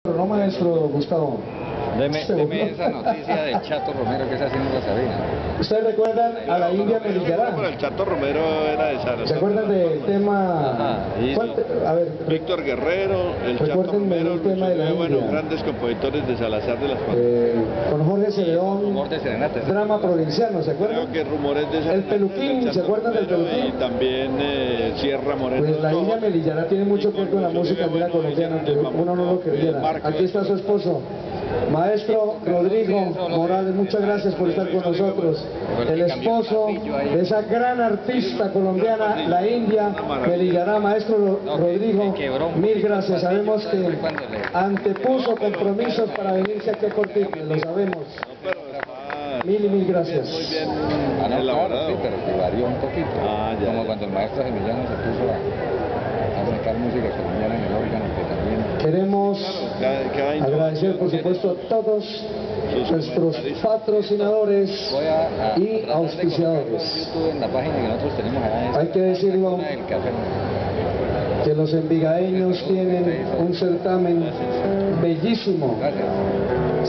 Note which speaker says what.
Speaker 1: No, maestro Gustavo.
Speaker 2: Deme esa noticia del Chato Romero, que esa sí no la sabía.
Speaker 1: ¿Ustedes recuerdan a la India Melillará?
Speaker 3: Pero el Chato Romero era de Sara.
Speaker 1: ¿Se acuerdan del tema? A ver,
Speaker 3: Víctor Guerrero, el Chato Romero,
Speaker 1: el tema de la India.
Speaker 3: grandes compositores de Salazar de las
Speaker 1: con Jorge Celedón,
Speaker 2: Rumor de serenata.
Speaker 1: drama provinciano, ¿se acuerdan?
Speaker 3: Creo que Rumores de
Speaker 1: El Peluquín, ¿se acuerdan del Peluquín?
Speaker 3: Y también Sierra Moreno.
Speaker 1: Pues la India Melillará tiene mucho que ver con la música andina colombiana, aunque uno no lo creyera. Aquí está su esposo, maestro Rodrigo Morales, muchas gracias por estar con nosotros. El esposo de esa gran artista colombiana, la India Melillará. Maestro Rodrigo, mil gracias. Sabemos que antepuso compromisos para venirse aquí a Cortijo, lo sabemos. Mil y mil gracias.
Speaker 3: Muy bien.
Speaker 2: Claro, sí, pero que varió un poquito. Como cuando el maestro Emiliano se puso a sacar música colombiana en el órgano, que también...
Speaker 1: Queremos agradecer, por supuesto, a todos nuestros patrocinadores y auspiciadores.
Speaker 2: En la página que nosotros tenemos allá,
Speaker 1: hay que decirlo, que los envigaeños tienen un certamen bellísimo.